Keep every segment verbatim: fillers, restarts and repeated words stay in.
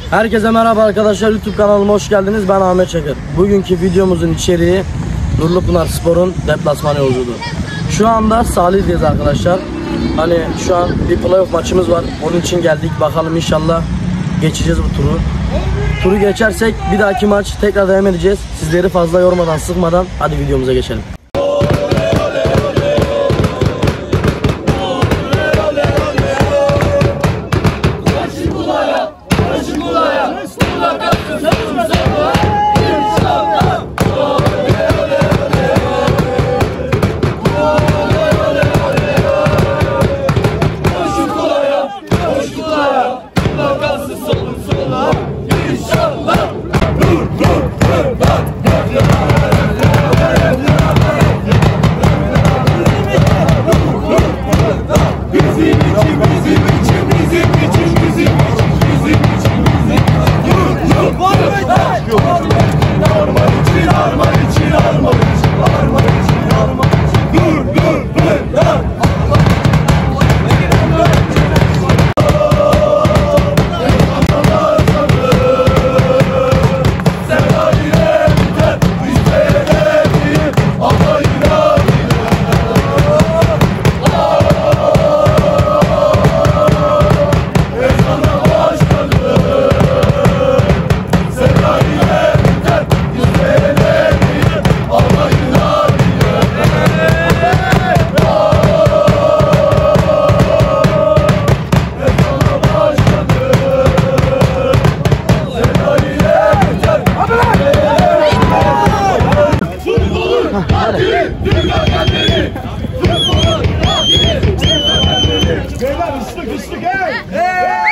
Herkese merhaba arkadaşlar, YouTube kanalıma hoş geldiniz. Ben Ahmet Çakır. Bugünkü videomuzun içeriği Nurlupınar Spor'un deplasman yolculuğu. Şu anda Salih'deyiz arkadaşlar. Hani şu an bir playoff maçımız var. Onun için geldik. Bakalım inşallah geçeceğiz bu turu. Turu geçersek bir dahaki maç tekrar devam edeceğiz. Sizleri fazla yormadan, sıkmadan hadi videomuza geçelim. Beyler ıslık ıslık hey! Hey!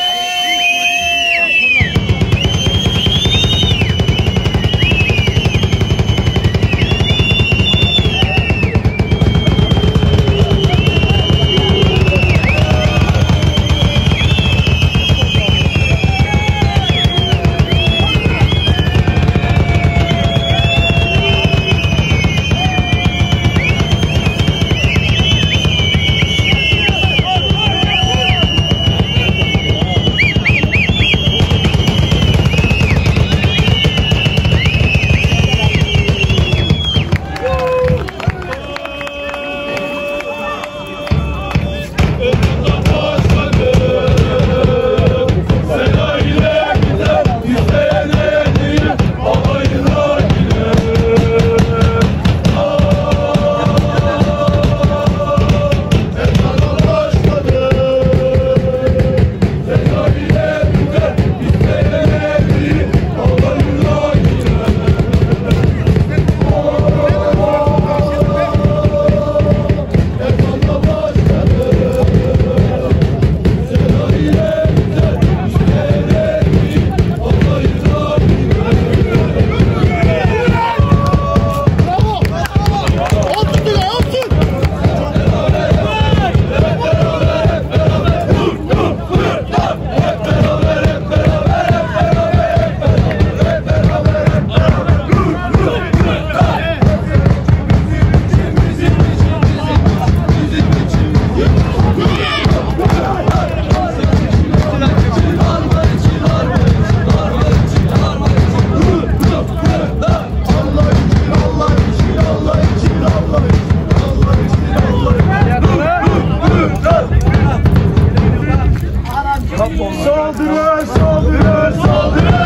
Saldırı, saldırı, saldırı!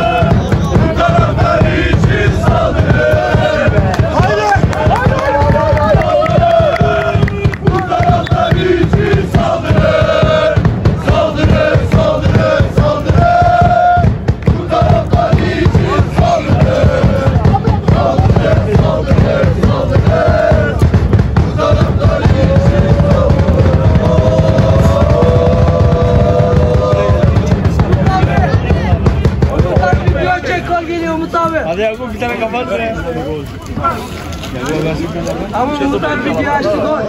Bu taraftar için saldırı! Haydi! Haydi! Bu taraftar için saldırı! Saldırı, saldırı, saldırı! Bu taraftar için saldırı! Saldırı, saldırı, saldırı! Bu taraftar için hadi Yakup bir tane kapat ya. Ama Umut'tan video açtı gol.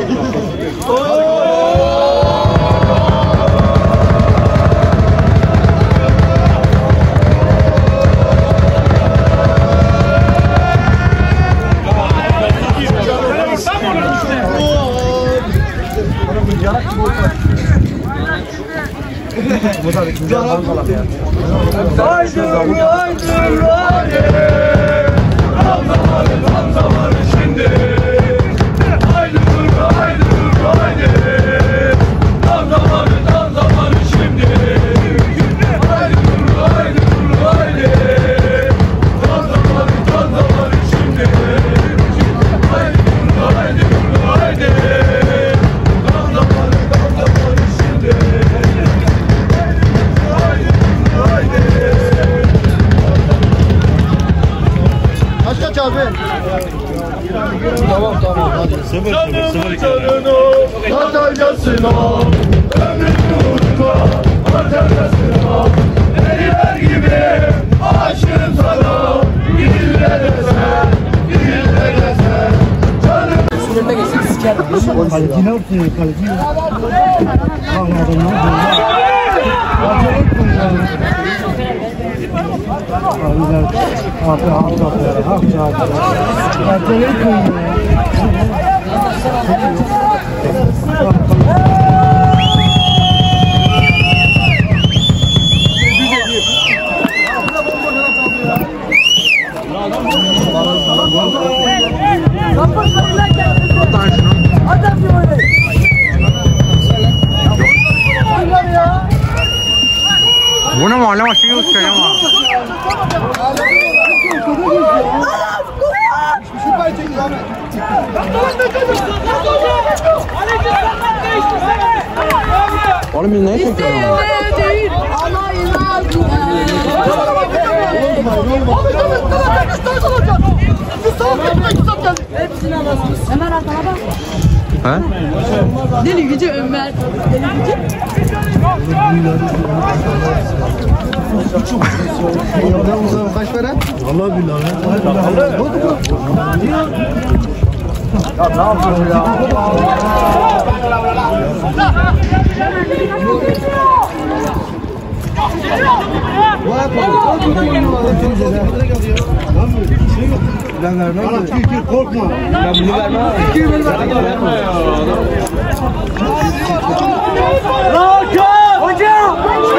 Bu tabii güzel bankalar ya. Haydi haydi haydi. Tam zamanı tam zamanı şimdi. Haydi dur haydi dur haydi. Tam zamanı tam zamanı şimdi. Haydi dur haydi dur haydi. Tam zamanı tam zamanı şimdi. Haydi dur haydi dur haydi. Tam zamanı tam zamanı şimdi. Haydi dur haydi. Kaç kaç abi? Tamam tamam hadi. Sıfır sıfır sıfır canını Antalya'sına ömrün uğruna Antalya'sına Deliler gibi aşığım sana Gidiller eser, gidiller eser Canım Sınırına geçsin siker. Kalecine ortaya kalecine. Anladım ne oldu? Acayip bunlar. Abiler abi abi abi abi acayip bunlar. Bu ne muhallem aşırı uçuyor ama. Oğlum biz neye çekiyoruz? Hepsini alasınız. Ömer arkana bak. He? Deli gücü Ömer. Deli gücü. Kaç para? Allah billahi. Ya ne yapıyorsun ya? Bu ben vermem. Korkma. Ben bunu vermem. Verme ya. Rakan! Hocam!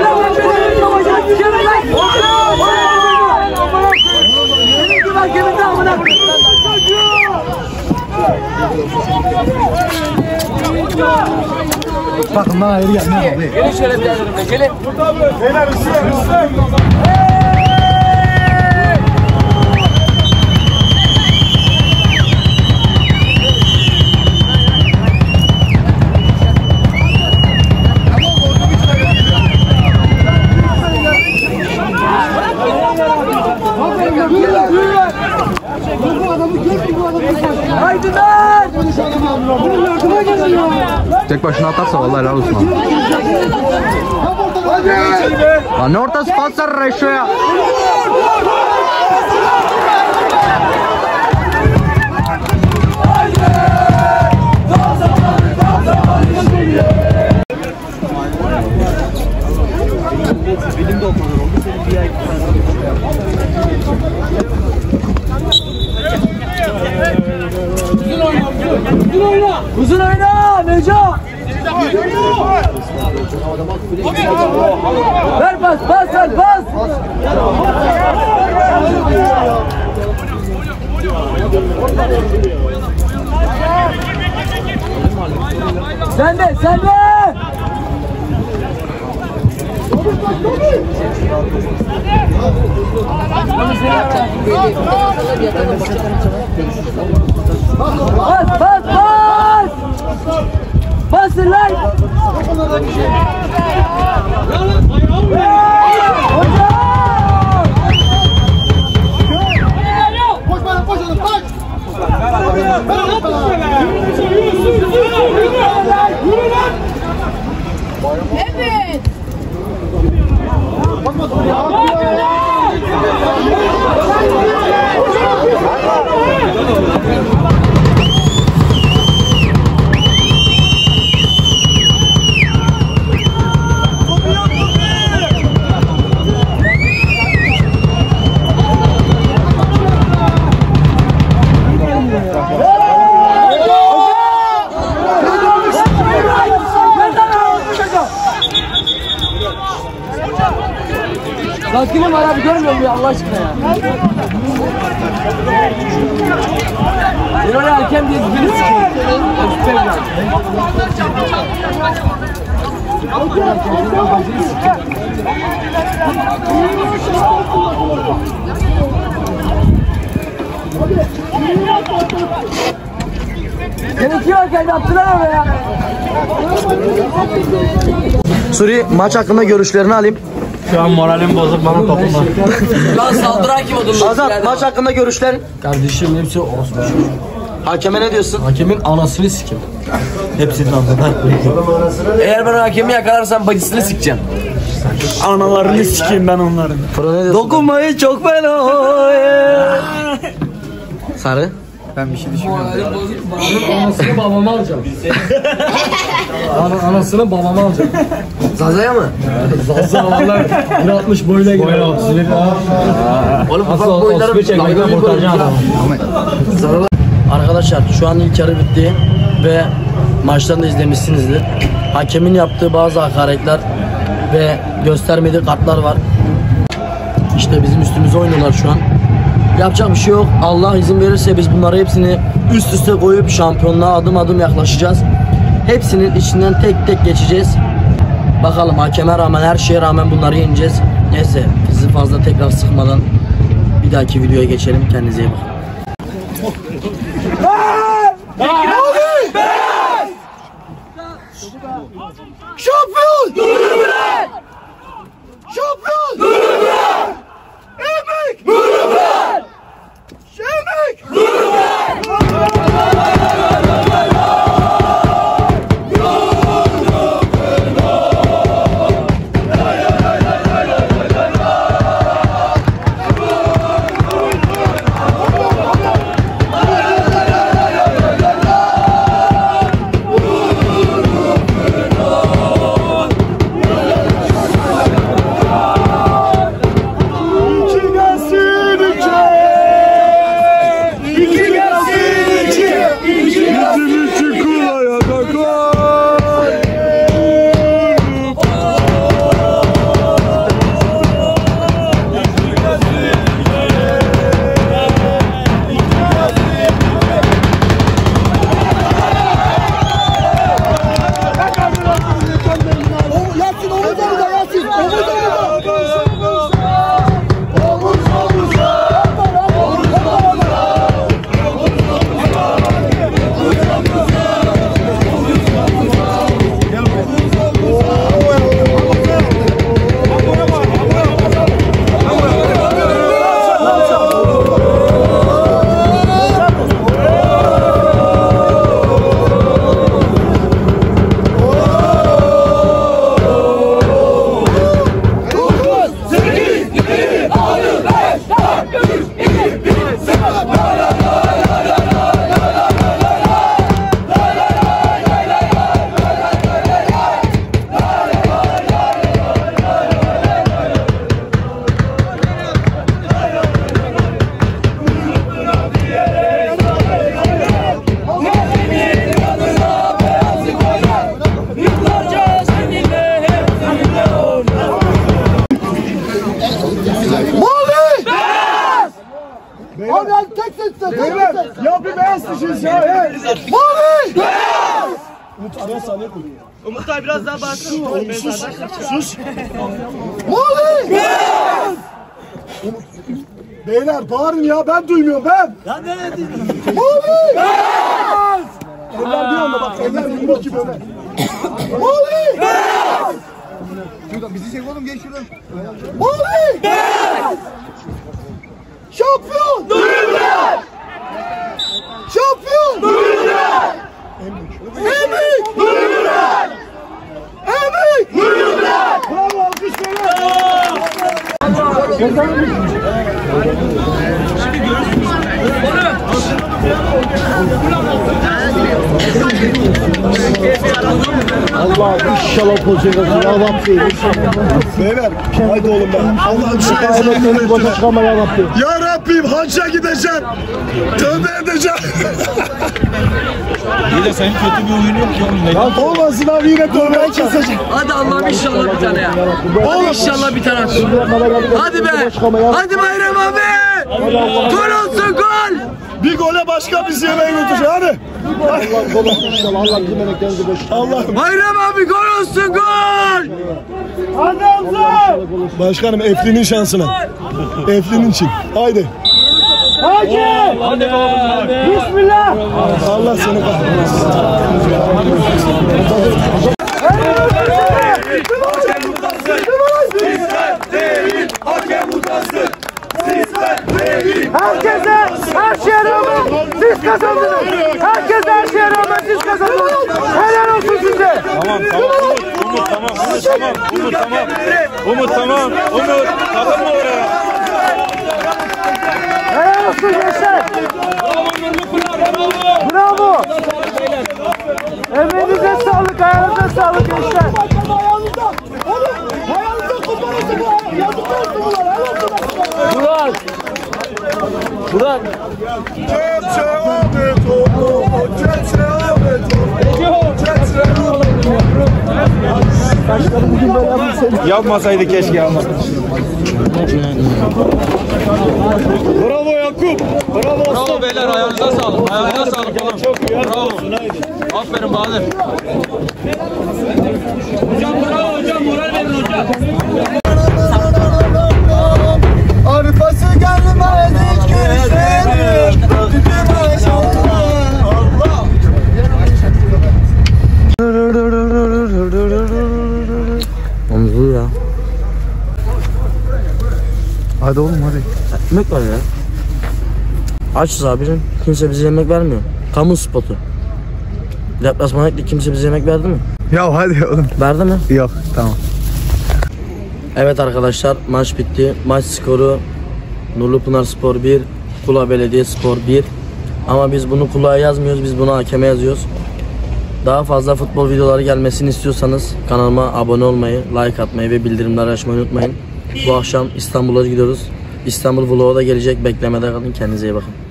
Bakın bana ayrı gelme abi. Gelin şöyle bir yanımda gelin. Beyler üstüne üstüne. Haydi lan! Tek başına atarsa vallahi helal olsun. Lan ne ortası pas ver Reşo'ya. Uzun oyna Neco! Ver pas pas ver pas! Sen de sen de! Bas bas bas! Basın lan! Koş bana koş oğlum koş. Evet. Rakibim var abi, görmüyor musun Allah aşkına ya? Ben oraya hakem diye zibini sikeyim. Seninki hakem yaptılar oraya. Suri, maç hakkında görüşlerini alayım. Şu an moralim bozuk bana toplumda. Lan saldıran kim odun? Azat, maç hakkında görüşlerin. Kardeşim hepsi orospu. Hakeme ne diyorsun? Hakemin anasını sikim. Hepsinin anladı. Eğer ben hakemi yakalarsam bacısını sikeceğim. Analarını sikeyim ben onların. Pro ne diyorsun? Dokunmayı çok fena. Sarı. Ben bir şey düşünmüyorum. Anasını babama alacağım. Ana, anasını babama alacağım. Zaza'ya mı? Zaza vallahi bir altmış boyuna gidiyor. Boyuna otuz bir. Oğlum ufak boyları bir çekmekten kurtaracağım adamı. Arkadaşlar şu an ilk yarı bitti ve maçlarını da izlemişsinizdir. Hakemin yaptığı bazı hakaretler ve göstermediği kartlar var. İşte bizim üstümüze oynuyorlar şu an. Yapacak bir şey yok. Allah izin verirse biz bunları hepsini üst üste koyup şampiyonluğa adım adım yaklaşacağız. Hepsinin içinden tek tek geçeceğiz. Bakalım, hakeme rağmen, her şeye rağmen bunları yeneceğiz. Neyse, sizi fazla tekrar sıkmadan bir dahaki videoya geçelim. Kendinize iyi bakın. Şampiyon! Nurullah! Şampiyon! Nurullah! Emek! Nurullah! Emek! Nurullah! Ya bir beyaz düşün ya. Mavi! Beyaz! Umut araya saniye koy. Umut abi biraz daha bağırsın. Oğlum sus. Sus. Mavi! Beyaz! Beyler bağırın ya, ben duymuyorum ben. Ya nereye dinliyorsun? Mavi! Beyaz! Eller bir anda bak, eller yumruk gibi öyle. Mavi! Beyaz! Şuradan bizi çek oğlum, geç şuradan. Mavi! Beyaz! Şampiyon! Nurullah! Şampiyon! Nurullah! Emek! Nurullah! Emek! Nurullah! Bravo, alkış Allah inşallah olacak. Ya Rabbi. Beyler, haydi oğlum ben. Allah'ım şu ayağımı başa çıkama ya Rabbi. Ya Rabbim, hacca gideceğim. Tövbe edeceğim. İyi de senin kötü bir oyun yok ki oğlum. Ya olmasın abi yine torbayı keseceğim. Hadi Allah'ım inşallah bir tane ya. Hadi inşallah bir tane atsın. Hadi be. Hadi Bayram abi. Gol olsun gol. Bir gole başka bizi yemeğe götürecek hadi. İnşallah Allah bizim emeklerinizi boş. Allah. Bayram abi gol olsun gol. Başkanım Eflin'in şansına. Eflin'in için. Haydi. Hadi. Hadi hadi. Bismillah. Allah seni kahretsin. Herkese her şeye rağmen siz kazandınız. Herkese her şeye rağmen siz kazandınız. Helal olsun size. Tamam tamam Umut tamam Umut tamam Umut tamam Umut tamam Umut takılma oraya. Helal olsun gençler. Bravo. Emeğinize sağlık, ayağınıza sağlık gençler. Burak. Burak. Yapmasaydı keşke ama. Bravo Yakup. Bravo. Bravo beyler, ayağınıza sağlık. Ayağınıza sağlık oğlum. Bravo. Aferin Bahadır. Hocam bravo hocam, moral verin hocam. Arifası gelmedi hiç görüşmedim. Allah. Omuzlu ya. Hadi oğlum hadi. Ekmek var ya. Açız abicim. Kimse bize yemek vermiyor. Kamu spotu. Deplasmana gittik, kimse bize yemek verdi mi? Ya hadi oğlum. Verdi mi? Yok tamam. Evet arkadaşlar, maç bitti. Maç skoru Nurlupınar Spor bir, Kula Belediye Spor bir. Ama biz bunu Kula'ya yazmıyoruz, biz bunu hakeme yazıyoruz. Daha fazla futbol videoları gelmesini istiyorsanız kanalıma abone olmayı, like atmayı ve bildirimleri açmayı unutmayın. Bu akşam İstanbul'a gidiyoruz. İstanbul vlogu da gelecek, beklemede kalın, kendinize iyi bakın.